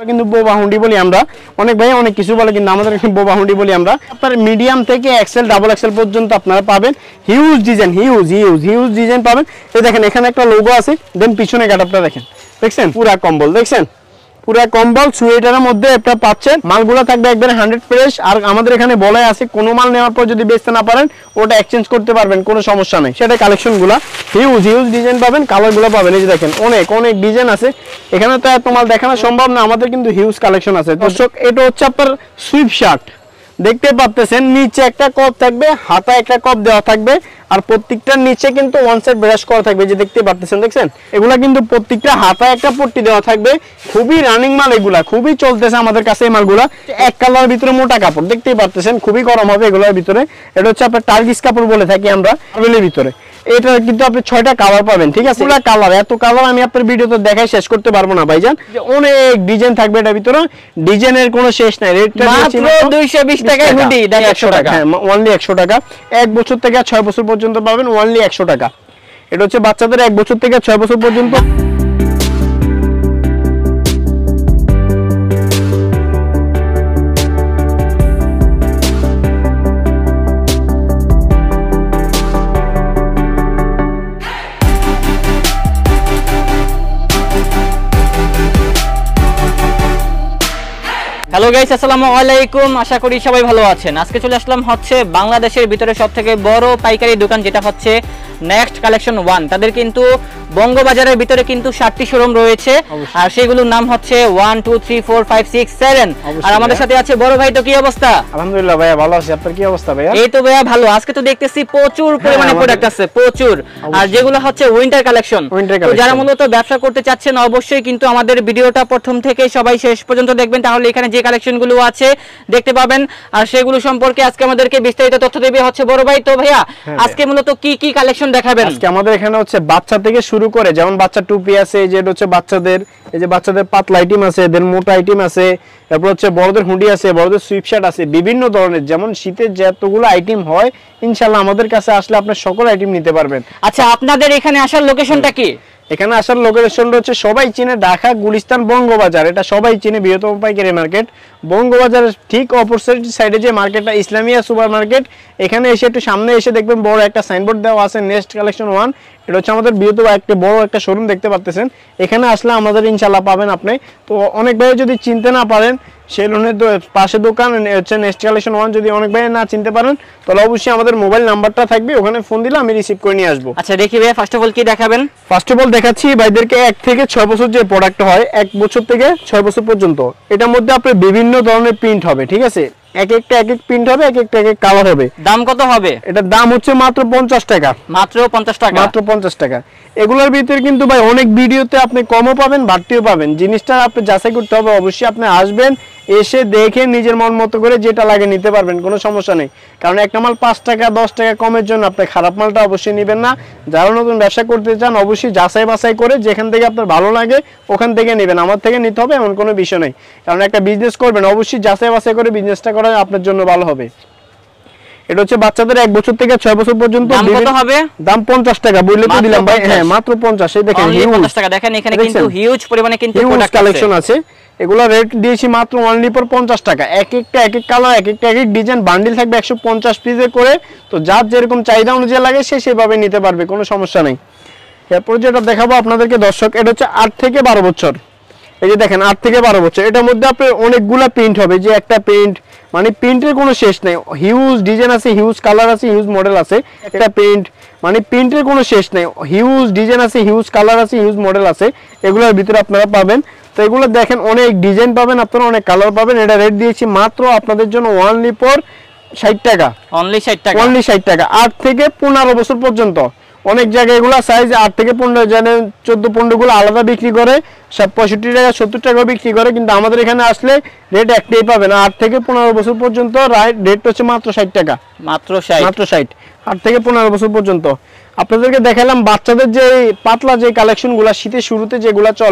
কিন্তু বোবা হুন্ডি বলি আমরা, অনেক ভাই অনেক কিছু বলে, কিন্তু আমাদের বোবা হুন্ডি বলি আমরা। আপনার মিডিয়াম থেকে এক্সেল ডাবল এক্সেল পর্যন্ত আপনারা পাবেন। হিউজ ডিজাইন, হিউজ ডিজাইন পাবেন। এই দেখেন এখানে একটা লোগো আছে, দেন পিছনে গেটআপটা দেখেন, দেখছেন পুরা কম্বল, দেখছেন পুরা কম্বল সোয়েটারের মধ্যে একটা পাচ্ছেন। মালগুলো থাকবে একবারে 100 ফ্রেশ। আর আমাদের এখানে বলাই আছে কোনো মাল নেওয়ার পর যদি বেচতে না পারেন ওটা এক্সচেঞ্জ করতে পারবেন, কোনো সমস্যা নেই। সেটা কালেকশনগুলো হিউজ ডিজাইন পাবেন, কালারগুলো পাবেন। এই যে দেখেন অনেক ডিজাইন আছে, এখানে তো এত মাল দেখানো সম্ভব না, আমাদের কিন্তু হিউজ কালেকশন আছে। দর্শক এটা হচ্ছে আপনার সুইফট শার্ট, দেখতে পাচ্ছেন নিচে একটা কপ থাকবে, হাতা একটা কপ দেওয়া থাকবে, আর প্রত্যেকটার নিচে কিন্তু ওয়ান সাইড ব্রাশ করা থাকবে, যে দেখতে পাচ্ছেন, দেখছেন এগুলা কিন্তু প্রত্যেকটা হাতা একটা পট্টি দেওয়া থাকবে। খুবই রানিং মাল, এগুলা খুবই চলতেছে আমাদের কাছে এই মালগুলা। এক কালার ভিতরে মোটা কাপড়, দেখতেই পাচ্ছেন খুবই গরম হবে এগুলোর ভিতরে। এটা হচ্ছে আপনার টার্কিশ কাপড় বলে থাকি আমরা মার্বেলের ভিতরে। এটা কিন্তু আপনি 6টা কালার পাবেন, ঠিক আছে? পুরো কালার, এত কালার আমি আপনার ভিডিওতে দেখাই শেষ করতে পারবো না ভাইজান। অনেক ডিজাইন থাকবে এটার ভিতরে, ডিজাইনের কোনো শেষ নাই। রেটটা মাত্র 220 টাকায় হুডি, 100 টাকা, হ্যাঁ অনলি 100 টাকা। 1 বছর থেকে 6 বছর পর্যন্ত পাবেন অনলি 100 টাকা। এটা হচ্ছে বাচ্চাদের 1 বছর থেকে 6 বছর পর্যন্ত। হ্যালো গাইস, আসসালামু আলাইকুম। আশা করি সবাই ভালো আছেন। আজকে চলে আসলাম হচ্ছে বাংলাদেশের ভিতরে সবথেকে বড় পাইকারি দোকান, যেটা হচ্ছে নেক্সট কালেকশন 1। তাদের কিন্তু বঙ্গবাজারের ভিতরে কিন্তু 7টি শোরুম রয়েছে, আর সেগুলোর নাম হচ্ছে 1 2 3 4 5 6 7। আর আমাদের সাথে আছে বড় ভাই। তো কি অবস্থা? আলহামদুলিল্লাহ ভাইয়া ভালো আছি, আপনার কি অবস্থা ভাইয়া? এই তো ভাইয়া ভালো। আজকে তো দেখতেছি প্রচুর পরিমাণে প্রোডাক্ট আছে, প্রচুর। আর যেগুলো হচ্ছে উইন্টার কালেকশন, যারা মূলত ব্যবসা করতে চাচ্ছেন অবশ্যই কিন্তু আমাদের ভিডিওটা প্রথম থেকে সবাই শেষ পর্যন্ত দেখবেন, তাহলে এখানে যে কালেকশনগুলো আছে দেখতে পাবেন। আর সেগুলো সম্পর্কে আজকে আমাদেরকে বিস্তারিত তথ্য দেবে হচ্ছে বড় ভাই। তো ভাইয়া আজকে মূলত কি কালেকশন দেখাবেন? আজকে আমাদের এখানে হচ্ছে বাচ্চা থেকে শুরু করে, যেমন বাচ্চা টুপি আছে, এই যে হচ্ছে বাচ্চাদের, এই যে বাচ্চাদের পাতলা আইটেম আছে, এদের মোটা আইটেম আছে, তারপর হচ্ছে বড়দের হুডি আছে, বড়দের সুইপ শার্ট আছে, বিভিন্ন ধরনের, যেমন শীতের যতগুলো আইটেম হয় ইনশাআল্লাহ আমাদের কাছে আসলে আপনি সকল আইটেম নিতে পারবেন। আচ্ছা, আপনাদের এখানে আসার লোকেশনটা কি? এখানে আসার লোকেশনটা হচ্ছে সবাই চিনে, ঢাকা গুলিস্তান বঙ্গবাজার। এটা সবাই চিনে, বৃহত্তম পাইকারি মার্কেট। বঙ্গবাজারের ঠিক অপোজিট সাইডে যে মার্কেটটা ইসলামিয়া সুপার মার্কেট, এখানে এসে একটু সামনে এসে দেখবেন বড় একটা সাইনবোর্ড দেওয়া আছে নেক্সট কালেকশন 1। এটা হচ্ছে আমাদের বৃহত্তম একটা বড় একটা শোরুম, দেখতে পাচ্ছেন। এখানে আসলে আমাদের ইনশাআল্লাহ পাবেন আপনি। তো অনেক ভাই যদি চিনতে না পারেন, সেলুনের পাশে দোকান হচ্ছে নেক্সট কালেকশন 1, যদি অনেক ভাই না চিনতে পারেন তাহলে অবশ্যই আমাদের মোবাইল নাম্বারটা থাকবে, ওখানে ফোন দিলে আমি রিসিভ করে নিয়ে আসবো। আচ্ছা দেখি ভাই, ফার্স্ট অফ অল কি দেখাবেন? ফার্স্ট অফ অল দেখাচ্ছি ভাইদেরকে 1 থেকে 6 বছর যে প্রোডাক্ট হয়, 1 বছর থেকে 6 বছর পর্যন্ত, এটার মধ্যে আপনার বিভিন্ন ধরনের প্রিন্ট হবে, ঠিক আছে? এক এক প্রিন্ট হবে, এক এক কালার হবে। দাম কত হবে? এটার দাম হচ্ছে মাত্র 50 টাকা। মাত্র 50 টাকা? মাত্র 50 টাকা। এগুলোর ভিতরে কিন্তু ভাই অনেক ভিডিওতে আপনি কমও পাবেন, বাড়তিও পাবেন। জিনিসটা আপনি যাচাই করতে হবে, অবশ্যই আপনি আসবেন, এসে দেখে নিজের মন মতো করে যেটা লাগে নিতে পারবেন, কোনো সমস্যা নেই। কারণ একটা মাল 5 টাকা 10 টাকা কমের জন্য আপনি খারাপ মালটা অবশ্যই নেবেন না। যারা নতুন ব্যবসা করতে চান অবশ্যই যাচাই বাছাই করে যেখান থেকে আপনার ভালো লাগে ওখান থেকে নেবেন, আমার থেকে নিতে হবে এমন কোনো বিষয় নেই। কারণ একটা বিজনেস করবেন অবশ্যই যাচাই বাছাই করে বিজনেসটা করা আপনার জন্য ভালো হবে। এটা হচ্ছে বাচ্চাদের 1 বছর থেকে 6 বছর পর্যন্ত। দাম কত হবে? দাম 50 টাকা বললে তো দিলাম ভাই। হ্যাঁ মাত্র 50। এই দেখেন 50 টাকা। দেখেন এখানে কিন্তু হিউজ পরিমাণে কিন্তু প্রোডাক্ট কালেকশন আছে। এগুলা রেট দিয়েছি মাত্র অনলি ফর 50 টাকা। এক এক কালার, এক এক ডিজাইন, বান্ডিল থাকবে 150 পিসের করে। তো যার যেরকম চাহিদা অনুযায়ী লাগে সে সেভাবে নিতে পারবে, কোনো সমস্যা নেই। এরপর যেটা দেখাবো আপনাদেরকে দর্শক, এটা হচ্ছে 8 থেকে 12 বছর। এই যে দেখেন 8 থেকে 12 বছর, এটার মধ্যে আপনার অনেকগুলা প্রিন্ট হবে, যে একটা প্রিন্ট মানে প্রিন্টের কোনো শেষ নেই। হিউজ ডিজাইন আছে, হিউজ কালার আছে, হিউজ মডেল আছে। একটা প্রিন্ট মানে প্রিন্টের কোনো শেষ নেই। হিউজ ডিজাইন আছে, হিউজ কালার আছে, হিউজ মডেল আছে। এগুলোর ভিতরে আপনারা পাবেন। তো এগুলো দেখেন অনেক ডিজাইন পাবেন আপনারা, অনেক কালার পাবেন। এটা রেট দিয়েছি মাত্র আপনাদের জন্য অনলি ফর 60 টাকা। অনলি 60 টাকা। অনলি 60 টাকা। 8 থেকে 15 বছর পর্যন্ত। অনেক জায়গায় এগুলো সাইজ 8 থেকে 15, জানেন 14-15 গুলো আলাদা বিক্রি করে, সব 65 টাকা 70 টাকা বিক্রি করে, কিন্তু আমাদের এখানে আসলে রেট একটাই পাবেন। 8 থেকে 15 বছর পর্যন্ত রেট হচ্ছে মাত্র 60 টাকা। মাত্র 60। মাত্র 60। 8 থেকে 15 বছর পর্যন্ত। আপনাদেরকে দেখালাম বাচ্চাদের যে পাতলা যে কালেকশনগুলো শীতের শুরুতে যেগুলো চলে,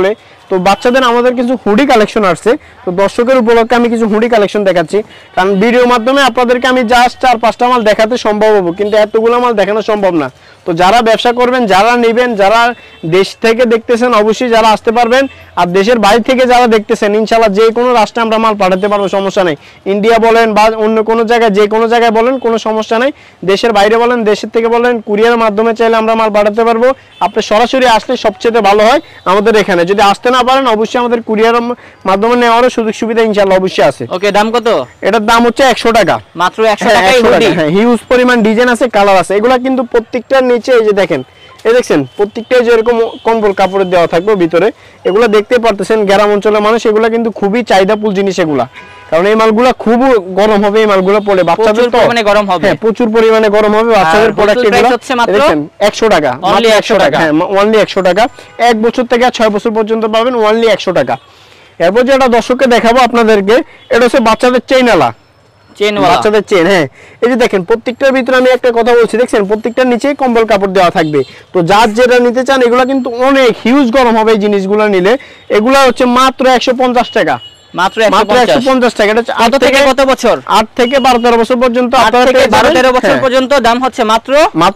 তো বাচ্চাদের আমাদের কিছু হুডি কালেকশন আসছে, তো দর্শকের উপলক্ষে আমি কিছু হুডি কালেকশন দেখাচ্ছি, কারণ ভিডিওর মাধ্যমে আপনাদেরকে আমি জাস্ট 4-5টা মাল দেখাতে সম্ভব হবো, কিন্তু এতগুলো মাল দেখানো সম্ভব না। তো যারা ব্যবসা করবেন, যারা নেবেন, যারা দেশ থেকে দেখতেছেন অবশ্যই যারা আসতে পারবেন, আর দেশের বাইরে থেকে যারা দেখতেছেন ইনশাআল্লাহ যে কোনো রাষ্ট্রে আমরা মাল পাঠাতে পারবো, সমস্যা নেই। ইন্ডিয়া বলেন বা অন্য কোনো জায়গায়, যে কোনো জায়গায় বলেন, কোনো সমস্যা নেই। দেশের বাইরে বলেন, দেশের থেকে বলেন, কুরিয়ারের মাধ্যমে চাইলে আমরা মাল পাঠাতে পারবো। আপনি সরাসরি আসলে সবচেয়ে ভালো হয় আমাদের এখানে। যদি আসতে না পারেন অবশ্যই আমাদের কুরিয়ারের মাধ্যমে নেওয়ারও সুযোগ সুবিধা ইনশাআল্লাহ অবশ্যই আছে। ওকে, দাম কত? এটার দাম হচ্ছে 100 টাকা, মাত্র 100 টাকায় হুডি। হ্যাঁ, হিউজ পরিমাণ ডিজাইন আছে, কালার আছে। এগুলা কিন্তু প্রত্যেকটার নিচে এই যে দেখেন, এই দেখছেন প্রত্যেকটাই যেরকম কম্বল কাপড় দেওয়া থাকবে ভিতরে, এগুলা দেখতে পারতেছেন। গ্রাম অঞ্চলের মানুষ এগুলা কিন্তু খুবই চাহিদাফুল জিনিস এগুলা, কারণ এই মালগুলা খুব গরম হবে, এই মালগুলা পরে বাচ্চাদের তো মানে গরম হবে। হ্যাঁ, প্রচুর পরিমাণে গরম হবে বাচ্চাদের প্রোডাক্ট এগুলা। দেখেন 100 টাকা, অনলি 100 টাকা। হ্যাঁ, অনলি 100 টাকা। 1 বছর থেকে 6 বছর পর্যন্ত পাবেন অনলি 100 টাকা। এরপর যেটা দর্শককে দেখাবো আপনাদেরকে, এটা হচ্ছে বাচ্চাদের চেইনওয়ালা, বাচ্চাদের চেন। হ্যাঁ, এই যে দেখেন প্রত্যেকটার ভিতরে আমি একটা কথা বলছি, দেখছেন প্রত্যেকটার নিচেই কম্বল কাপড় দেওয়া থাকবে। তো যার যেটা নিতে চান এগুলা কিন্তু অনেক হিউজ গরম হবে এই জিনিসগুলো নিলে। এগুলা হচ্ছে মাত্র 150 টাকা, মাত্র 150 টাকা। এটা কত থেকে কত বছর? 8 থেকে 12-13 বছর পর্যন্ত। 12-13 বছর পর্যন্ত দাম হচ্ছে মাত্র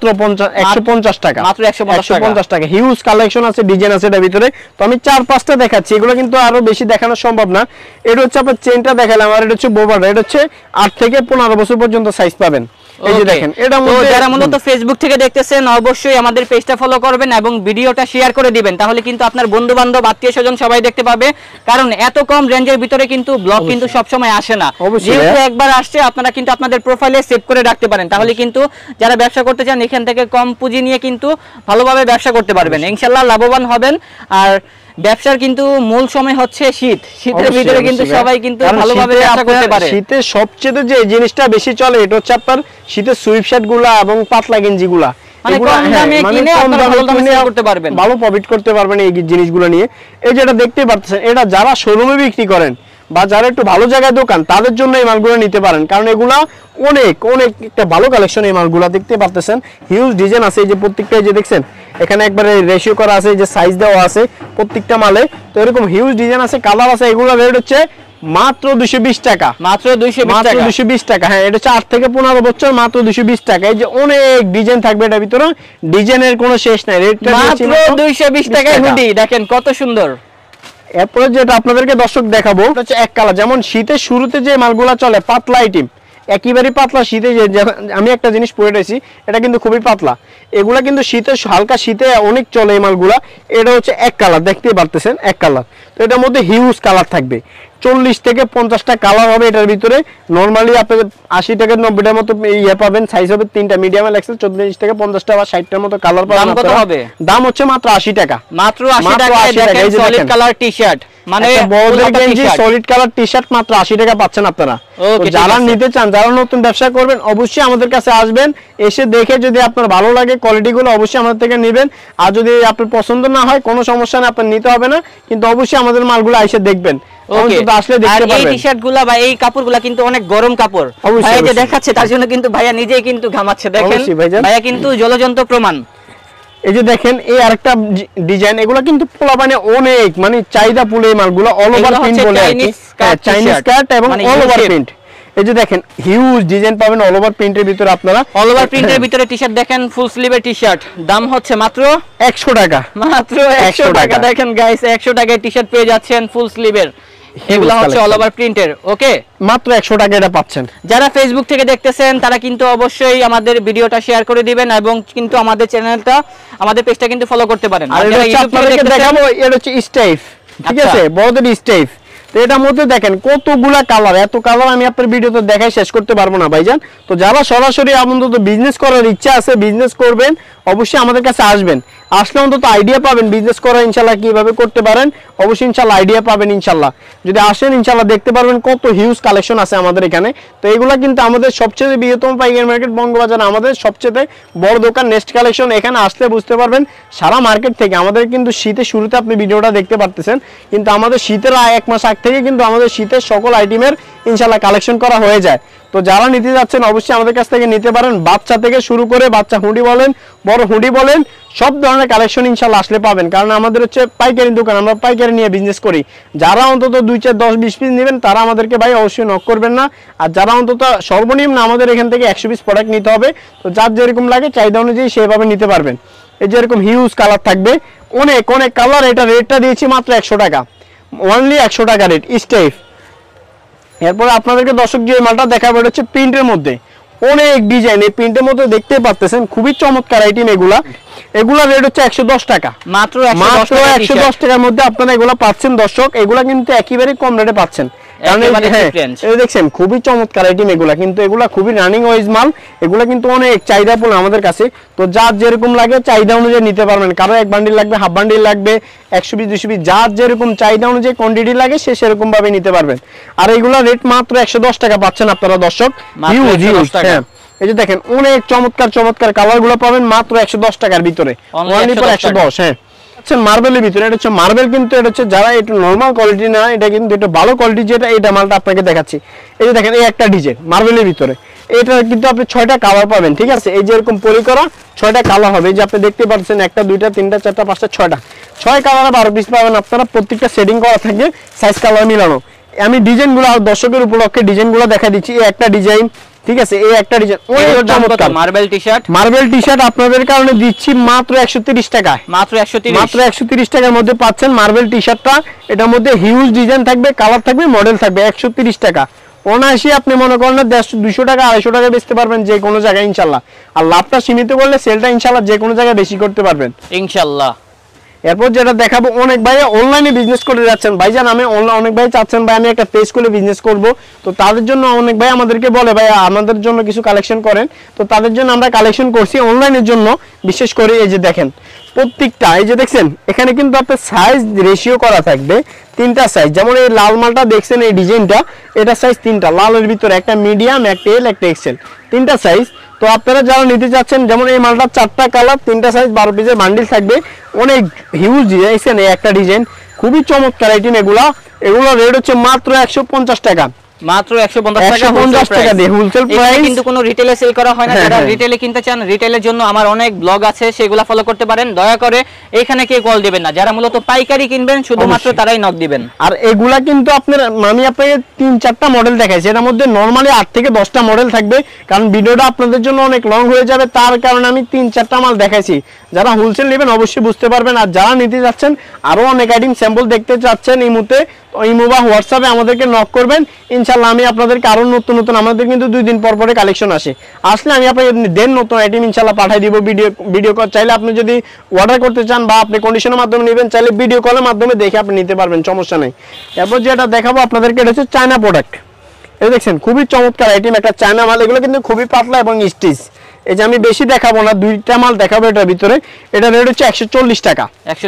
150 টাকা, মাত্র 150 টাকা। হিউজ কালেকশন আছে, ডিজাইন আছে এর ভিতরে। তো আমি 4-5টা দেখাচ্ছি, এগুলো কিন্তু আরো বেশি দেখানো সম্ভব না। এটা হচ্ছে আপনার চেনটা দেখালাম, আর এটা হচ্ছে বোবাটা। এটা হচ্ছে 8 থেকে 15 বছর পর্যন্ত সাইজ পাবেন। এই যে দেখেন, এটা মধ্যে যারা মূলত ফেসবুক থেকে দেখতেছেন অবশ্যই আমাদের পেজটা ফলো করবেন এবং ভিডিওটা শেয়ার করে দিবেন, তাহলে কিন্তু আপনার বন্ধু বান্ধব, আত্মীয়-স্বজন সবাই দেখতে পাবে। কারণ এত কম রেঞ্জের ভিতরে কিন্তু ব্লগ কিন্তু সব সময় আসে না। যেহেতু একবার আসছে, আপনারা কিন্তু আপনাদের প্রোফাইলে সেভ করে রাখতে পারেন, তাহলে কিন্তু যারা ব্যবসা করতে চান এখান থেকে কম পুঁজি নিয়ে কিন্তু ভালোভাবে ব্যবসা করতে পারবেন, ইনশাআল্লাহ লাভবান হবেন। আর ব্যবসার কিন্তু মূল সময় হচ্ছে শীত, শীতের ভিতরে কিন্তু সবাই কিন্তু ভালোভাবে ব্যবসা করতে পারে। শীতে সবচেয়ে যে জিনিসটা বেশি চলে এটা হচ্ছে আপনার শীতের সুইপ শার্ট গুলা এবং পাতলা গেঞ্জি গুলা, মানে কম দামে কিনে আপনারা ভালো দামে সেল করতে পারবেন, ভালো প্রফিট করতে পারবেন এই জিনিসগুলো নিয়ে। এই যেটা দেখতে পাচ্ছেন, এটা যারা শোরুমে বিক্রি করেন বা যারা একটু ভালো জায়গায় দোকান, তাদের জন্য এই মালগুলো নিতে পারেন, কারণ এগুলা অনেক অনেক একটা ভালো কালেকশন। এই মালগুলো দেখতে পাচ্ছেন, হিউজ ডিজাইন আছে। এই যে প্রত্যেকটা যে দেখছেন এখানে একবারে রেশিও করা আছে, যে সাইজ দেওয়া আছে প্রত্যেকটা মালে। তো এরকম হিউজ ডিজাইন আছে, কালার আছে। এগুলো রেট হচ্ছে মাত্র 220 টাকা, মাত্র 220 টাকা। হ্যাঁ, এটা হচ্ছে 8 থেকে 15 বছর, মাত্র 220 টাকা। এই যে অনেক ডিজাইন থাকবে এটার ভিতরে, ডিজাইনের কোনো শেষ নাই। রেটটা মাত্র 220 টাকায় হুডি, দেখেন কত সুন্দর। এরপরে যেটা আপনাদেরকে দর্শক দেখাবো হচ্ছে এক কালার। যেমন শীতের শুরুতে যে মালগুলা চলে পাতলা আইটেম, একেবারে পাতলা। শীতে আমি একটা জিনিস পরে রয়েছি, এটা কিন্তু খুবই পাতলা। এগুলা কিন্তু শীতে হালকা শীতে অনেক চলে এই মালগুলা। এটা হচ্ছে এক কালার, দেখতেই পারতেছেন এক কালার। তো এটার মধ্যে হিউজ কালার থাকবে, 40 থেকে 50টা কালার হবে এটার ভিতরে। নরমালি আপনাদের 80 থেকে 90টার মতো ইয়ে পাবেন, সাইজ হবে 3টা, মিডিয়াম এক্সেল 44 থেকে 50টা বা 60টার মতো কালার পাবেন। দাম কত হবে? দাম হচ্ছে মাত্র 80 টাকা, মাত্র 80 টাকায় দেখেন সলিড কালার টি-শার্ট, মানে বড়দের গেঞ্জি সলিড কালার টি-শার্ট মাত্র 80 টাকা পাচ্ছেন আপনারা। যারা নিতে চান, যারা নতুন ব্যবসা করবেন, অবশ্যই আমাদের কাছে আসবেন, এসে দেখে যদি আপনার ভালো লাগে কোয়ালিটিগুলো অবশ্যই আমাদের থেকে নেবেন। আর যদি আপনার পছন্দ না হয় কোনো সমস্যা না, আপনার নিতে হবে না, কিন্তু অবশ্যই আমাদের মালগুলো এসে দেখবেন। আসলে দেখতে পারবেন। এই টি-শার্টগুলো বা এই কাপড়গুলো কিন্তু অনেক গরম কাপড়, ভাইয়া যে দেখাচ্ছে তার জন্য কিন্তু ভাইয়া নিজেই কিন্তু ঘামাচ্ছে, দেখেন ভাইয়া কিন্তু জলজন্ত প্রমাণ। এই যে দেখেন এই আরেকটা ডিজাইন, এগুলো কিন্তু পোলা মানে অনেক মানে চাহিদা ফুল এই মালগুলো। অল ওভার প্রিন্ট বলে আর কি, চাইনিজ কাট এবং অল ওভার প্রিন্ট। এই যে দেখেন হিউজ ডিজাইন পাবেন অল ওভার প্রিন্টের ভিতরে আপনারা। অল ওভার প্রিন্টের ভিতরে টি-শার্ট দেখেন, ফুল স্লিভের টি-শার্ট, দাম হচ্ছে মাত্র 100 টাকা, মাত্র 100 টাকা। দেখেন গাইস, 100 টাকায় টি-শার্ট পেয়ে যাচ্ছেন ফুল স্লিভের। এগুলো হচ্ছে অল ওভার প্রিন্টের। ওকে, মাত্র 100 টাকা এটা পাচ্ছেন। যারা ফেসবুক থেকে দেখতেছেন তারা কিন্তু অবশ্যই আমাদের ভিডিওটা শেয়ার করে দিবেন এবং কিন্তু আমাদের চ্যানেলটা, আমাদের পেজটা কিন্তু ফলো করতে পারেন। আর এটা আপনাদেরকে দেখাবো, এটা হচ্ছে স্টাইফ, ঠিক আছে, বড়দের স্টাইফ। তো এটার মধ্যে দেখেন কতগুলা কালার, এত কালার আমি আপনার ভিডিওতে দেখাই শেষ করতে পারবো না ভাইজান। তো যারা সরাসরি অন্তত বিজনেস করার ইচ্ছা আছে, বিজনেস করবেন, অবশ্যই আমাদের কাছে আসবেন। আসলে অন্তত আইডিয়া পাবেন বিজনেস করা ইনশাল্লাহ কিভাবে করতে পারেন, অবশ্যই ইনশাল্লাহ আইডিয়া পাবেন ইনশাল্লাহ। যদি আসেন ইনশাল্লাহ দেখতে পারবেন কত হিউজ কালেকশন আছে আমাদের এখানে। তো এগুলা কিন্তু আমাদের সবচেয়ে বৃহত্তম পাইকারি মার্কেট বঙ্গবাজার, আমাদের সবচেয়ে বড় দোকান নেক্সট কালেকশন। এখানে আসলে বুঝতে পারবেন সারা মার্কেট থেকে আমাদের কিন্তু শীতের শুরুতে আপনি ভিডিওটা দেখতে পারতেছেন, কিন্তু আমাদের শীতের 1 মাস আগ থেকে কিন্তু আমাদের শীতের সকল আইটেমের ইনশাআল্লাহ কালেকশন করা হয়ে যায়। তো যারা নিতে যাচ্ছেন অবশ্যই আমাদের কাছ থেকে নিতে পারেন। বাচ্চা থেকে শুরু করে বাচ্চা হুডি বলেন, বড় হুডি বলেন, সব ধরনের কালেকশন ইনশাআল্লাহ আসলে পাবেন। কারণ আমাদের হচ্ছে পাইকারি দোকান, আমরা পাইকারি নিয়ে বিজনেস করি। যারা অন্তত 2, 4, 10, 20 পিস নেবেন তারা আমাদেরকে ভাই অবশ্যই নক করবেন না। আর যারা অন্তত সর্বনিম্ন আমাদের এখান থেকে 100 পিস প্রোডাক্ট নিতে হবে। তো যার যেরকম লাগে চাহিদা অনুযায়ী সেভাবে নিতে পারবেন। এই যে এরকম হিউজ কালার থাকবে, অনেক অনেক কালার। এটা রেটটা দিয়েছি মাত্র 100 টাকা, অনলি 100 টাকা রেট স্টেপ। এরপর আপনাদেরকে দর্শক যে মালটা দেখাবো এটা হচ্ছে প্রিন্টের মধ্যে অনেক ডিজাইন। এই প্রিন্টের মধ্যে দেখতে পাচ্ছেন খুবই চমৎকার আইটেম এগুলা। এগুলা রেট হচ্ছে 110 টাকা, মাত্র 110 টাকার মধ্যে আপনারা এগুলা পাচ্ছেন দর্শক। এগুলা কিন্তু একেবারে কম রেটে পাচ্ছেন। দেখছেন খুবই চমৎকার আইটেম এগুলা, কিন্তু এগুলা খুবই রানিং ওয়াইজ মাল। এগুলা কিন্তু অনেক চাহিদা পূর্ণ আমাদের কাছে। তো যার যেরকম লাগে চাহিদা অনুযায়ী নিতে পারবেন। কারো 1 বান্ডিল লাগবে, হাফ বান্ডিল লাগবে, 100 পিস 200 পিস, যার যেরকম চাহিদা অনুযায়ী কোয়ান্টিটি লাগে সে সেরকম ভাবে নিতে পারবেন। আর এগুলা রেট মাত্র 110 টাকা পাচ্ছেন আপনারা দর্শক। এই যে দেখেন অনেক চমৎকার চমৎকার কালার গুলো পাবেন মাত্র 110 টাকার ভিতরে, অনলি ফর 110। হ্যাঁ, মার্বেলের ভিতরে এটা হচ্ছে মার্বেল, কিন্তু এটা হচ্ছে যারা একটু নরমাল কোয়ালিটি না, এটা কিন্তু একটু ভালো কোয়ালিটি যেটা, এটা মালটা আপনাকে দেখাচ্ছি। এই যে দেখেন এই একটা ডিজাইন মার্বেলের ভিতরে, এটা কিন্তু আপনি 6টা কালার পাবেন। ঠিক আছে, এই যে এরকম পলি করা 6টা কালার হবে। এই যে আপনি দেখতে পাচ্ছেন 1টা 2টা 3টা 4টা 5টা 6টা 6 কালার 12 পিস পাবেন আপনারা। প্রত্যেকটা সেটিং করা থাকবে, সাইজ কালার মিলানো। আমি ডিজাইনগুলো দর্শকের উপলক্ষে ডিজাইনগুলো দেখা দিচ্ছি। এই একটা ডিজাইন, ঠিক আছে, এই একটা ডিজাইন অনেক চমৎকার মার্বেল টি-শার্ট আপনাদের কারণে দিচ্ছি মাত্র 130 টাকা, মাত্র 130 টাকার মধ্যে পাচ্ছেন মার্বেল টি-শার্টটা। এটার মধ্যে হিউজ ডিজাইন থাকবে, কালার থাকবে, মডেল থাকবে। 130 টাকা অনায়াসে আপনি মনে করেন না 200 টাকা 250 টাকা বেচতে পারবেন যে কোনো জায়গায় ইনশাআল্লাহ। আর লাভটা সীমিত করলে সেলটা ইনশাআল্লাহ যে কোনো জায়গায় বেশি করতে পারবেন ইনশাআল্লাহ। এরপর যেটা দেখাবো, অনেক ভাই অনলাইনে বিজনেস করে যাচ্ছেন, ভাইজান আমি অনেক ভাই চাচ্ছেন ভাই আমি একটা পেজ খুলে বিজনেস করব। তো তাদের জন্য অনেক ভাই আমাদেরকে বলে ভাই আমাদের জন্য কিছু কালেকশন করেন। তো তাদের জন্য আমরা কালেকশন করছি অনলাইনের জন্য বিশেষ করে। এই যে দেখেন প্রত্যেকটা, এই যে দেখছেন এখানে কিন্তু আপনার সাইজ রেশিও করা থাকবে 3টা সাইজ। যেমন এই লাল মালটা দেখছেন এই ডিজাইনটা, এটা সাইজ 3টা, লালের ভিতরে একটা মিডিয়াম, একটা এল, একটা এক্সেল, 3টা সাইজ। তো আপনারা যারা নিতে চাচ্ছেন, যেমন এই মালটা 4টা কালার, 3টা সাইজ, 12 পিসের বান্ডিল থাকবে। অনেক হিউজ ডিজাইন, এই একটা ডিজাইন খুবই চমৎকার আইটেম এগুলা। এগুলো রেট হচ্ছে মাত্র 150 টাকা, মাত্র 150 টাকা দিয়ে হোলসেল প্রাইস, কিন্তু কোনো রিটেলে সেল করা হয় না। যারা রিটেলে কিনতে চান, রিটেলের জন্য আমার অনেক ব্লগ আছে, সেগুলো ফলো করতে পারেন। দয়া করে এখানে কেউ কল দিবেন না, যারা মূলত পাইকারি কিনবেন শুধুমাত্র তারাই নক দিবেন। আর এগুলা কিন্তু আপনার আমি আপনাকে 3-4টা মডেল দেখাইছি, এর মধ্যে নরমালি 8 থেকে 10টা মডেল থাকবে। কারণ ভিডিওটা আপনাদের জন্য অনেক লং হয়ে যাবে, তার কারণে আমি 3-4টা মাল দেখাইছি। যারা হোলসেল নেবেন অবশ্যই বুঝতে পারবেন। আর যারা নিতে যাচ্ছেন আরো অনেক আইটেম স্যাম্পল দেখতে চাচ্ছেন, এই মুহূর্তে ইমো বা হোয়াটসঅ্যাপে আমাদেরকে নক করবেন। ইনশাআল্লাহ আমি আপনাদেরকে আরো নতুন নতুন, আমাদের কিন্তু 2 দিন পর পরে কালেকশন আসলে আমি আপনাকে দেন নতুন আইটেম ইনশাআল্লাহ পাঠিয়ে দিব। ভিডিও কল চাইলে আপনি যদি অর্ডার করতে চান বা আপনি কন্ডিশনের মাধ্যমে নেবেন, চাইলে ভিডিও কলের মাধ্যমে দেখে আপনি নিতে পারবেন, সমস্যা নেই। এরপর যেটা দেখাবো আপনাদেরকে, এটা হচ্ছে চায়না প্রোডাক্ট। এই দেখছেন খুবই চমৎকার আইটেম, একটা চায়না মাল। এগুলো কিন্তু খুবই পাতলা এবং স্টিচ। এই যে আমি বেশি দেখাবো না, 2টা মাল দেখাবো এটার ভিতরে। এটা রেট হচ্ছে 140 টাকা,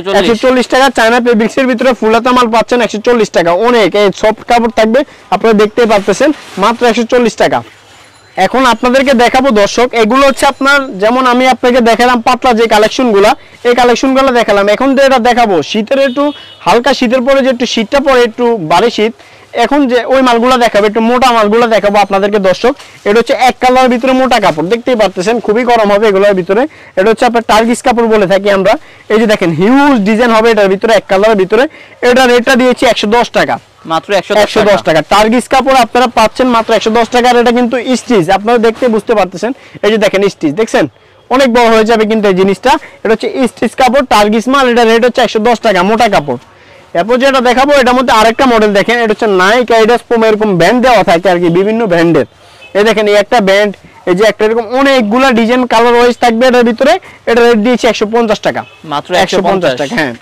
140 টাকা। চায়না ফেব্রিক্সের ভিতরে ফুলাতা মাল পাচ্ছেন 140 টাকা। অনেক সফট কাপড় থাকবে, আপনারা দেখতে পাচ্ছেন, মাত্র 140 টাকা। এখন আপনাদেরকে দেখাবো দর্শক, এগুলো হচ্ছে আপনার, যেমন আমি আপনাকে দেখালাম পাতলা যে কালেকশনগুলো, এই কালেকশনগুলো দেখালাম। এখন যে এটা দেখাবো শীতের, একটু হালকা শীতের পরে যে একটু শীতটা পরে, একটু ভারী শীত, এখন যে ওই মালগুলো দেখাবো, একটু মোটা মালগুলো দেখাবো আপনাদেরকে দর্শক। এটা হচ্ছে 1 কালারের ভিতরে মোটা কাপড়, দেখতেই পাচ্ছেন খুবই গরম হবে এগুলোর ভিতরে। এটা হচ্ছে আপনার টার্কিশ কাপড় বলে থাকি আমরা। এই যে দেখেন হিউজ ডিজাইন হবে এটার ভিতরে, 1 কালারের ভিতরে। এটা রেটটা দিয়েছি 110 টাকা, মাত্র 110 টাকা। টার্কিশ কাপড় আপনারা পাচ্ছেন মাত্র 110 টাকা। আর এটা কিন্তু স্টিচ, আপনারা দেখতে বুঝতে পারতেছেন। এই যে দেখেন স্টিচ, দেখছেন অনেক বড় হয়ে যাবে কিন্তু এই জিনিসটা। এটা হচ্ছে স্টিচ কাপড়, টার্কিশ মাল। এটা রেট হচ্ছে 110 টাকা, মোটা কাপড়। এরপর যেটা দেখাবো, এটার মধ্যে আরেকটা মডেল দেখেন, এটা হচ্ছে নাইক, অ্যাডিডাস, পুমা, এরকম ব্যান্ড দেওয়া থাকে আর কি, বিভিন্ন ব্র্যান্ডের। এই দেখেন এই একটা ব্যান্ড, এই যে একটা এরকম অনেকগুলা ডিজাইন কালার ওয়াইজ থাকবে এটার ভিতরে। এটা রেট দিয়েছি 150 টাকা, মাত্র 150 টাকা। হ্যাঁ,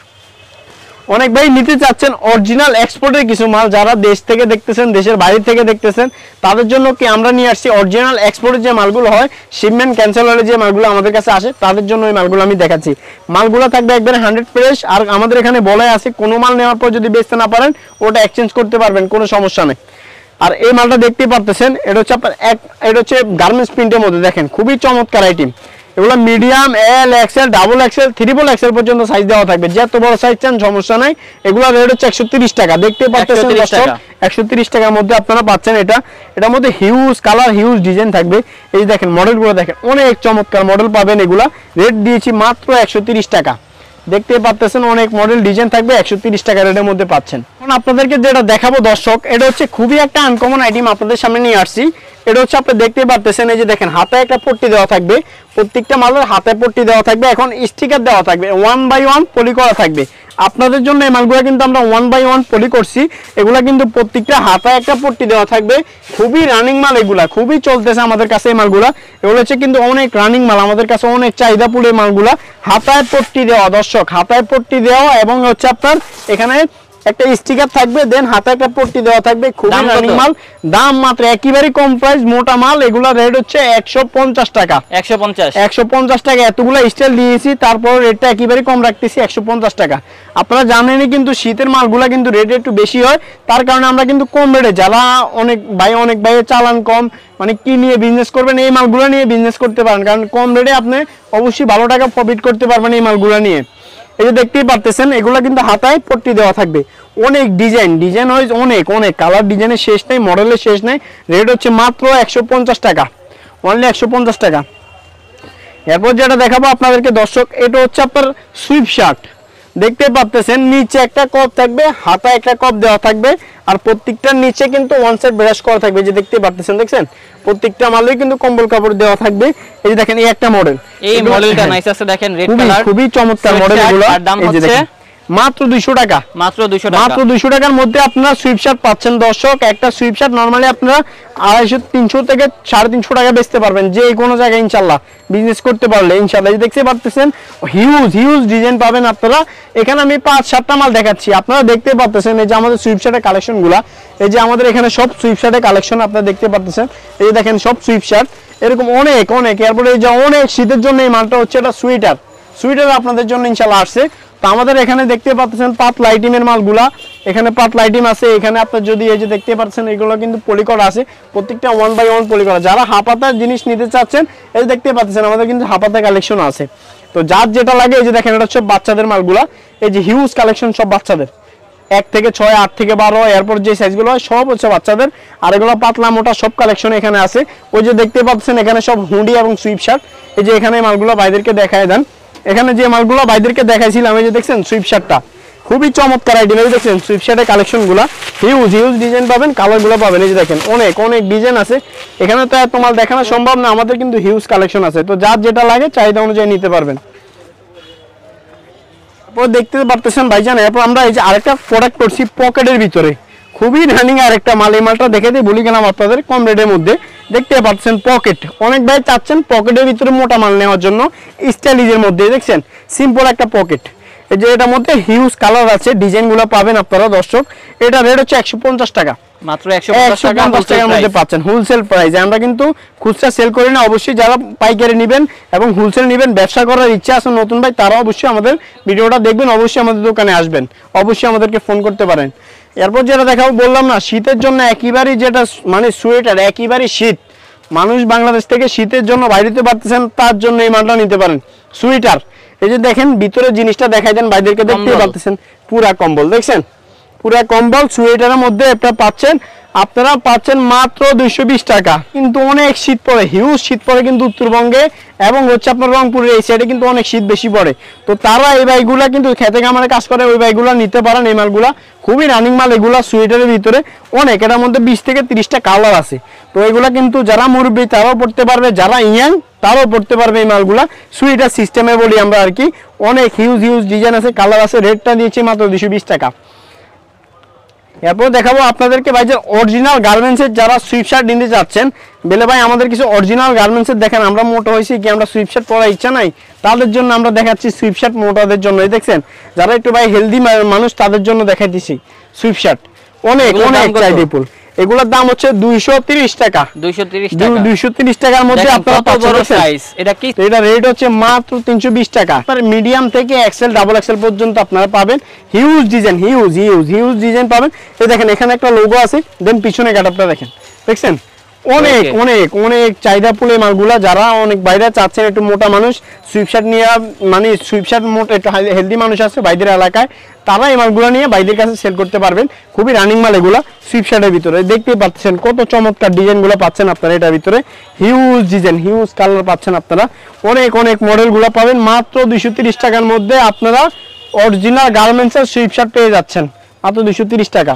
অনেক ভাই নিতে চাচ্ছেন অরিজিনাল এক্সপোর্টের কিছু মাল, যারা দেশ থেকে দেখতেছেন, দেশের বাইরে থেকে দেখতেছেন, তাদের জন্য কি আমরা নিয়ে আসছি অরিজিনাল এক্সপোর্টের যে মালগুলো হয়, শিপমেন্ট ক্যান্সেল হলে যে মালগুলো আমাদের কাছে আসে, তাদের জন্য ওই মালগুলো আমি দেখাচ্ছি। মালগুলো থাকবে একবারে 100 ফ্রেশ। আর আমাদের এখানে বলে আছে কোনো মাল নেওয়ার পর যদি বেচতে না পারেন ওটা এক্সচেঞ্জ করতে পারবেন, কোনো সমস্যা নেই। আর এই মালটা দেখতে পারতেছেন, এটা হচ্ছে আপনার এটা হচ্ছে গার্মেন্টস প্রিন্টের মধ্যে, দেখেন খুবই চমৎকার আইটেম। এগুলো medium, L, XL, double XL, triple XL পর্যন্ত সাইজ দেওয়া থাকবে। যত বড় সাইজ চান সমস্যা নাই। এগুলো রেট হচ্ছে 130 টাকা। দেখতে পাচ্ছেন 130 টাকার মধ্যে আপনারা পাচ্ছেন এটা। এটার মধ্যে হিউজ কালার, হিউজ ডিজাইন থাকবে। এই যে দেখেন মডেলগুলো দেখেন, অনেক চমৎকার মডেল পাবেন। এগুলা রেট দিয়েছি মাত্র 130 টাকা। দেখতে পাচ্ছেন অনেক মডেল ডিজাইন থাকবে, 130 টাকা রেটের মধ্যে পাচ্ছেন। এখন আপনাদেরকে যেটা দেখাবো দর্শক, এটা হচ্ছে খুবই একটা আনকমন আইটেম আপনাদের সামনে নিয়ে আসছি। এটা হচ্ছে আপনি দেখতে পাচ্ছেন, এই যে দেখেন হাতে একটা পট্টি দেওয়া থাকবে, প্রত্যেকটা মালের হাতে পট্টি দেওয়া থাকবে। এখন স্টিকার দেওয়া থাকবে, 1 বাই 1 পলি করা থাকবে আপনাদের জন্য। এই মালগুলো কিন্তু আমরা 1 বাই 1 পলি করছি। এগুলা কিন্তু প্রত্যেকটা হাতায় একটা পট্টি দেওয়া থাকবে। খুবই রানিং মাল, এগুলা খুবই চলতেছে আমাদের কাছে এই মালগুলা। এগুলো হচ্ছে কিন্তু অনেক রানিং মাল, আমাদের কাছে অনেক চাহিদাপুর এই মালগুলা। হাতায় পট্টি দেওয়া দর্শক, হাতায় পট্টি দেওয়া এবং হচ্ছে আপনার এখানে একটা স্টিকার থাকবে, দেন হাতে একটা পট্টি দেওয়া থাকবে। খুবই রানিং মাল, দাম মাত্র একেবারে কম প্রাইস, মোটা মাল। এগুলা রেট হচ্ছে 150 টাকা। 150 টাকা। এতগুলো স্টাইল দিয়েছি, তারপর রেটটা একেবারে কম রাখতেছি 150 টাকা। আপনারা জানেনই কিন্তু শীতের মালগুলা কিন্তু রেট একটু বেশি হয়, তার কারণে আমরা কিন্তু কম রেটে, যারা অনেক ভাইয়ের চালান কম, মানে কি নিয়ে বিজনেস করবেন, এই মালগুলো নিয়ে বিজনেস করতে পারেন, কারণ কম রেটে আপনি অবশ্যই ভালো টাকা প্রফিট করতে পারবেন এই মালগুলো নিয়ে। এই যে দেখতেই পারতেছেন, এগুলো কিন্তু হাতায় পট্টি দেওয়া থাকবে। অনেক ডিজাইন হয়, অনেক কালার, ডিজাইনের শেষ নেই, মডেলের শেষ নেই। রেট হচ্ছে মাত্র 150 টাকা, অনলি 150 টাকা। এরপর যেটা দেখাবো আপনাদেরকে দর্শক, এটা হচ্ছে আপনার সুইপ শার্ট। দেখতে পাচ্ছেন নিচে একটা কপ থাকবে, হাতায় একটা কপ দেওয়া থাকবে, আর প্রত্যেকটার নিচে কিন্তু ওয়ান সাইড ব্রাশ করা থাকবে। যে দেখতে পাচ্ছেন, দেখছেন প্রত্যেকটা মালেই কিন্তু কম্বল কাপড় দেওয়া থাকবে। এই যে দেখেন এই একটা মডেল, এই মডেলটা নাইস আছে, দেখেন রেড কালার, খুবই চমৎকার মডেল এগুলো। আর দাম হচ্ছে মাত্র 200 টাকা। মাত্র 200 টাকা। মাত্র 200 টাকার মধ্যে আপনারা সুইপ শার্ট পাচ্ছেন দর্শক। একটা সুইপ শার্ট নরমালি আপনারা 250 300 থেকে 350 টাকা বেচতে পারবেন, যে কোনো জায়গায় ইনশাআল্লাহ বিজনেস করতে পারলে ইনশাআল্লাহ। এই দেখতে পাচ্ছেন হিউজ ডিজাইন পাবেন আপনারা। এখানে আমি 5-7টা মাল দেখাচ্ছি, আপনারা দেখতে পাচ্ছেন। এই যে আমাদের সুইপ শার্টের কালেকশনগুলা, এই যে আমাদের এখানে সব সুইপ শার্টের কালেকশন আপনারা দেখতে পাচ্ছেন। এই যে দেখেন সব সুইপ শার্ট এরকম অনেক। এরপরে এই যে অনেক শীতের জন্য এই মালটা হচ্ছে এটা সুইটার আপনাদের জন্য ইনশাআল্লাহ আসছে। তো আমাদের এখানে দেখতে পাচ্ছেন পাতলা আইটেমের মালগুলা, এখানে পাতলা আইটেম আছে। এখানে আপনার যদি এই যে দেখতে পাচ্ছেন, এগুলো কিন্তু পলি করা আছে, প্রত্যেকটা 1 বাই 1 পলি করা। যারা হাফাতার জিনিস নিতে চাচ্ছেন, এই দেখতে পাচ্ছেন আমাদের কিন্তু হাফাতা কালেকশন আছে। তো যার যেটা লাগে, এই যে দেখেন এটা হচ্ছে বাচ্চাদের মালগুলা। এই যে হিউজ কালেকশন সব বাচ্চাদের, 1 থেকে 6, 8 থেকে 12, এরপর যে সাইজগুলো হয় সব হচ্ছে বাচ্চাদের। আর এগুলো পাতলা মোটা সব কালেকশন এখানে আছে। ওই যে দেখতে পাচ্ছেন এখানে সব হুডি এবং সুইপ শার্ট। এই যে এখানে মালগুলো বাইদেরকে দেখায় দেন। এখানে যে মালগুলো বাইদেরকে দেখাইছিলাম, এই যে দেখছেন সুইপ শার্টটা খুবই চমৎকার আইটেম। এই দেখছেন সুইপ শার্টের কালেকশনগুলো হিউজ ডিজাইন পাবেন, কালারগুলো পাবেন। এই যে দেখেন অনেক ডিজাইন আছে। এখানে তো এত মাল দেখানো সম্ভব না, আমাদের কিন্তু হিউজ কালেকশন আছে। তো যার যেটা লাগে চাহিদা অনুযায়ী নিতে পারবেন। তারপর দেখতে পারতেছেন ভাইজান, এরপর আমরা এই যে আরেকটা প্রোডাক্ট করছি পকেটের ভিতরে, খুবই রানিং আরেকটা মাল। এই মালটা দেখে দিয়ে ভুলে গেলাম আপনাদের, কম রেটের মধ্যে। দেখতে পাচ্ছেন পকেট, অনেক ভাই চাচ্ছেন পকেটের ভিতরে মোটা মাল নেওয়ার জন্য, স্টাইলিজের মধ্যে। দেখছেন সিম্পল একটা পকেট। এই যে এটার মধ্যে হিউজ কালার আছে, ডিজাইনগুলো পাবেন আপনারা দর্শক। এটা রেট হচ্ছে 150 টাকা, মাত্র 150 টাকার মধ্যে পাচ্ছেন হোলসেল প্রাইসে। আমরা কিন্তু খুচরা সেল করি না। অবশ্যই যারা পাইকারি নেবেন এবং হোলসেল নেবেন, ব্যবসা করার ইচ্ছা আছে নতুন ভাই, তারা অবশ্যই আমাদের ভিডিওটা দেখবেন, অবশ্যই আমাদের দোকানে আসবেন, অবশ্যই আমাদেরকে ফোন করতে পারেন। এরপর যেটা দেখাবো বললাম না, শীতের জন্য একেবারেই যেটা মানে সোয়েটার, একেবারেই শীত। মানুষ বাংলাদেশ থেকে শীতের জন্য বাইরেতে পারতেছেন, তার জন্য এই মালটা নিতে পারেন সোয়েটার। এই যে দেখেন ভিতরে জিনিসটা দেখাই দেন বাইদেরকে, দেখতে পাচ্ছেন পুরা কম্বল। দেখছেন পুরা কম্বল সোয়েটারের মধ্যে একটা পাচ্ছেন, আপনারা পাচ্ছেন মাত্র 220 টাকা। কিন্তু অনেক শীত পড়ে, হিউজ শীত পড়ে কিন্তু উত্তরবঙ্গে এবং হচ্ছে আপনার রংপুরের এই সাইডে কিন্তু অনেক শীত বেশি পড়ে। তো তারা এই বাইকগুলা কিন্তু খেতে কামারে কাজ করে, ওই বাইকগুলা নিতে পারেন। এই মালগুলা খুবই রানিং মাল, এগুলা সোয়েটারের ভিতরে অনেক, এটার মধ্যে 20 থেকে 30টা কালার আছে। তো এগুলা কিন্তু যারা মুরব্বী তারাও পড়তে পারবে, যারা ইয়াং তারাও পড়তে পারবে এই মালগুলা। সুইটার সিস্টেমে বলি আমরা আর কি। অনেক হিউজ ডিজাইন আছে, কালার আছে। রেটটা দিয়েছি মাত্র 220 টাকা। এরপর দেখাবো আপনাদেরকে ভাই যে অরিজিনাল গার্মেন্টসের যারা সুইপ শার্ট নিতে চাচ্ছেন, বলে ভাই আমাদের কিছু অরিজিনাল গার্মেন্টসের দেখেন, আমরা মোটা হয়েছি কি, আমরা সুইপ শার্ট পরার ইচ্ছা নাই, তাদের জন্য আমরা দেখাচ্ছি সুইপ শার্ট মোটাদের জন্য। এই দেখছেন যারা একটু ভাই হেলদি মানুষ, তাদের জন্য দেখাইতেছি সুইপ শার্ট। অনেক চাহিদাফুল। এগুলোর দাম হচ্ছে 230 টাকা। 230 টাকার মধ্যে আপনারা এটা রেট হচ্ছে মাত্র 320 টাকা। মিডিয়াম থেকে এক্সেল ডাবল এক্সেল পর্যন্ত আপনারা পাবেন। হিউজ ডিজাইন পাবেন। এই দেখেন এখানে একটা লোগো আছে, দেন পিছনে গেটআপটা দেখেন, দেখছেন অনেক অনেক অনেক চাহিদা ফুলে মালগুলা, যারা অনেক বাইরে চাচ্ছেন একটু মোটা মানুষ সুইপশার্ট নিয়ে, মানে সুইপশার্ট মোটা একটু হেলদি মানুষ আছে বাইদের এলাকায়, তারা এই মালগুলো নিয়ে বাইদের কাছে সেল করতে পারবেন। খুবই রানিং মাল এগুলা সুইপশার্টের ভিতরে, দেখতেই পাচ্ছেন কত চমৎকার ডিজাইনগুলো পাচ্ছেন আপনারা এটার ভিতরে, হিউজ ডিজাইন হিউজ কালার পাচ্ছেন আপনারা, অনেক অনেক মডেলগুলো পাবেন মাত্র 230 টাকার মধ্যে। আপনারা অরিজিনাল গার্মেন্টসের সুইপশার্ট পেয়ে যাচ্ছেন মাত্র 230 টাকা।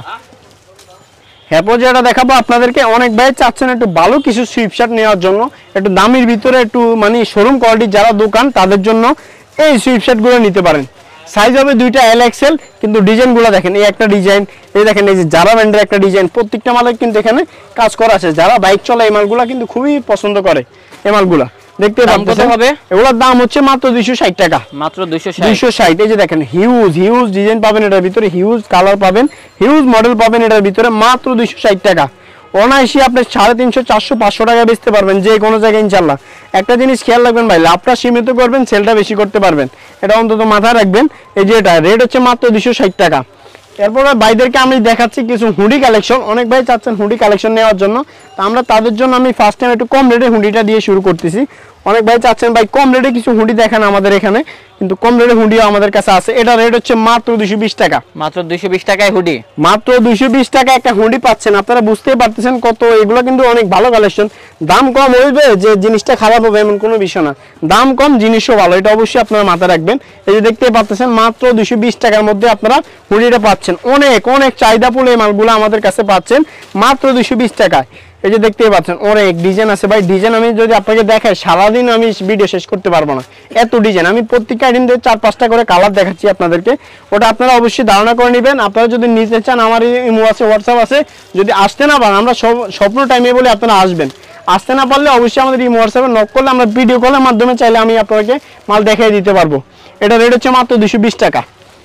এরপর যেটা দেখাবো আপনাদেরকে, অনেক ভাই চাচ্ছেন একটু ভালো কিছু সুইপশার্ট নেওয়ার জন্য, একটু দামের ভিতরে একটু মানে শোরুম কোয়ালিটির যারা দোকান তাদের জন্য এই সুইপশার্টগুলো নিতে পারেন। সাইজ হবে দুইটা এল এক্সেল, কিন্তু ডিজাইনগুলো দেখেন, এই একটা ডিজাইন, এই দেখেন এই যে জারা ব্র্যান্ডের একটা ডিজাইন, প্রত্যেকটা মালের কিন্তু এখানে কাজ করা আছে। যারা বাইক চলে এই মালগুলা কিন্তু খুবই পছন্দ করে এই মালগুলা, দেখতে পাচ্ছেন। এগুলোর দাম হচ্ছে মাত্র 260 টাকা, মাত্র 260। এই যে দেখেন হিউজ হিউজ ডিজাইন পাবেন এটার ভিতরে, হিউজ কালার পাবেন, হিউজ মডেল পাবেন এটার ভিতরে মাত্র 260 টাকা। অনায়াসী আপনি 350, 400, 500 টাকা বেচতে পারবেন যে কোনো জায়গায় ইনশাল্লাহ। একটা জিনিস খেয়াল রাখবেন ভাই, লাভটা সীমিত করবেন, সেলটা বেশি করতে পারবেন, এটা অন্তত মাথায় রাখবেন। এই যে এটা রেট হচ্ছে মাত্র 260 টাকা। এরপরে ভাইদেরকে আমি দেখাচ্ছি কিছু হুডি কালেকশন, অনেক ভাই চাচ্ছেন হুডি কালেকশন নেওয়ার জন্য, তো আমরা তাদের জন্য আমি ফার্স্ট টাইম একটু কম রেটে হুডিটা দিয়ে শুরু করতেছি। অনেক ভাই চাচ্ছেন ভাই কম রেটে কিছু হুডি দেখান আমাদের এখানে, কিন্তু কম রেটে হুডিও আমাদের কাছে আছে। এটা রেট হচ্ছে মাত্র 220 টাকা, মাত্র 220 টাকায় হুডি, মাত্র 220 টাকা একটা হুডি পাচ্ছেন। আপনারা বুঝতেই পারতেছেন কত, এগুলো কিন্তু অনেক ভালো কালেকশন। দাম কম হইবে যে জিনিসটা খারাপ হবে এমন কোনো বিষয় না, দাম কম জিনিসও ভালো, এটা অবশ্যই আপনারা মাথায় রাখবেন। এই যে দেখতেই পাচ্ছেন মাত্র 220 টাকার মধ্যে আপনারা হুডিটা পাচ্ছেন। অনেক অনেক চাহিদা ফুল এই মালগুলো আমাদের কাছে পাচ্ছেন মাত্র 220 টাকায়। এই যে দেখতেই পাচ্ছেন অনেক ডিজাইন আছে ভাই, ডিজাইন আমি যদি আপনাকে দেখাই সারাদিন আমি ভিডিও শেষ করতে পারবো না, এত ডিজাইন। আমি প্রত্যেকটা আইটেম দিয়ে 4-5টা করে কালার দেখাচ্ছি আপনাদেরকে, ওটা আপনারা অবশ্যই ধারণা করে নেবেন। আপনারা যদি নিতে চান আমার ইমো আছে, হোয়াটসঅ্যাপ আছে, যদি আসতে না পারেন আমরা স্বপ্ন টাইমে বলে আপনারা আসবেন, আসতে না পারলে অবশ্যই আমাদের ইমো হোয়াটসঅ্যাপে নক করলে আমরা ভিডিও কলের মাধ্যমে চাইলে আমি আপনাকে মাল দেখিয়ে দিতে পারবো। এটা রেট হচ্ছে মাত্র 220 টাকা।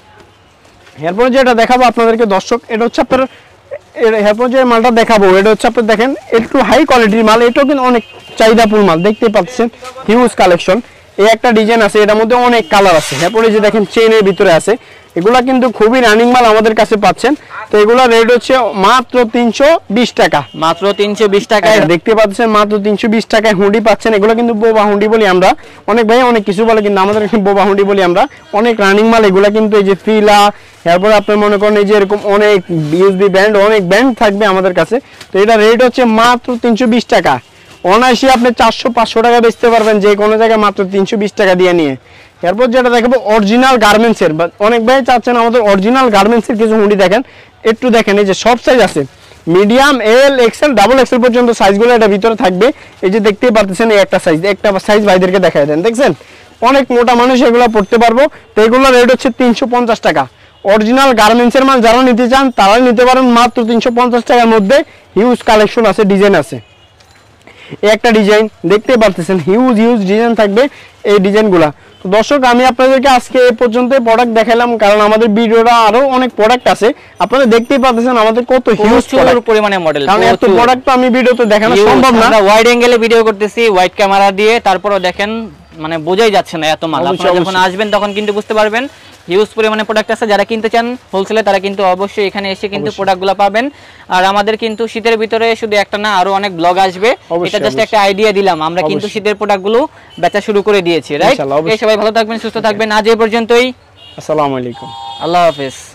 এরপরে যেটা দেখাবো আপনাদেরকে দর্শক, এটা হচ্ছে আপনার এরপর যে মালটা দেখাবো এটা হচ্ছে আপনার দেখেন একটু হাই কোয়ালিটির মাল, এটাও কিন্তু অনেক চাহিদাপুর মাল, দেখতে পাচ্ছেন হিউজ কালেকশন। এই একটা ডিজাইন আছে, এটার মধ্যে অনেক কালার আছে। এরপরে যে দেখেন চেইনের ভিতরে আছে, এগুলা কিন্তু খুবই রানিং মাল আমাদের কাছে পাচ্ছেন। তো এগুলা রেট হচ্ছে মাত্র 320 টাকা, মাত্র 320 টাকায় দেখতে পাচ্ছেন মাত্র 320 টাকায় হুডি পাচ্ছেন। এগুলো কিন্তু বোবা হুডি বলি আমরা, অনেক ভাই অনেক কিছু বলে কিন্তু আমাদের বোবা হুডি বলি আমরা, অনেক রানিং মাল এগুলা কিন্তু। এই যে ফিলা, এরপরে আপনি মনে করেন এই যে এরকম অনেক ইউএসবি ব্যান্ড, অনেক ব্যান্ড থাকবে আমাদের কাছে। তো এটা রেট হচ্ছে মাত্র 320 টাকা। অনায়াসী আপনি 400-500 টাকা বেচতে পারবেন যে কোনো জায়গায় মাত্র 320 টাকা দিয়ে নিয়ে। এরপর যেটা দেখাবো অরিজিনাল গার্মেন্টসের, অনেক ভাই চাচ্ছেন আমাদের অরিজিনাল গার্মেন্টসের কিছু হুডি দেখেন, একটু দেখেন এই যে সব সাইজ আছে, medium, L, XL, double XL পর্যন্ত সাইজগুলো এটা ভিতরে থাকবে। এই যে দেখতেই পাচ্ছেন এই একটা সাইজ ভাইদেরকে দেখাই দেন, দেখছেন অনেক মোটা মানুষ এগুলো পড়তে পারবো। তো এগুলো রেট হচ্ছে 350 টাকা। অরিজিনাল গার্মেন্টসের মাল যারা নিতে চান তারাই নিতে পারেন মাত্র 350 টাকার মধ্যে। হিউজ কালেকশন আছে, ডিজাইন আছে। এই একটা ডিজাইন দেখতে পারতেছেন, হিউজ হিউজ ডিজাইন থাকবে এই ডিজাইনগুলা। তো দর্শক আমি আপনাদেরকে আজকে এই পর্যন্ত প্রোডাক্ট দেখালাম, কারণ আমাদের ভিডিওটা আরো অনেক প্রোডাক্ট আছে, আপনারা দেখতেই পাচ্ছেন আমাদের কত হিউজ পরিমাণে মডেল। কারণ এত প্রোডাক্ট তো আমি ভিডিওতে দেখানো সম্ভব না, আমরা ওয়াইড অ্যাঙ্গেলে ভিডিও করতেছি ওয়াইড ক্যামেরা দিয়ে, তারপরও দেখেন মানে বোঝাই যাচ্ছে না এত মাল। আপনারা যখন আসবেন তখন কিন্তু বুঝতে পারবেন হিউজ পরিমাণে প্রোডাক্ট আছে। যারা কিনতে চান হোলসেলে তারা কিন্তু অবশ্যই এখানে এসে কিন্তু প্রোডাক্টগুলো পাবেন। আর আমাদের কিন্তু শীতের ভিতরে শুধু একটা না আরো অনেক ব্লগ আসবে, এটা জাস্ট একটা আইডিয়া দিলাম। আমরা কিন্তু শীতের প্রোডাক্টগুলো বেচা শুরু করে দিয়েছি, রাইট? সবাই ভালো থাকবেন, সুস্থ থাকবেন। আজ এই পর্যন্তই, আসসালামু আলাইকুম, আল্লাহ হাফেজ।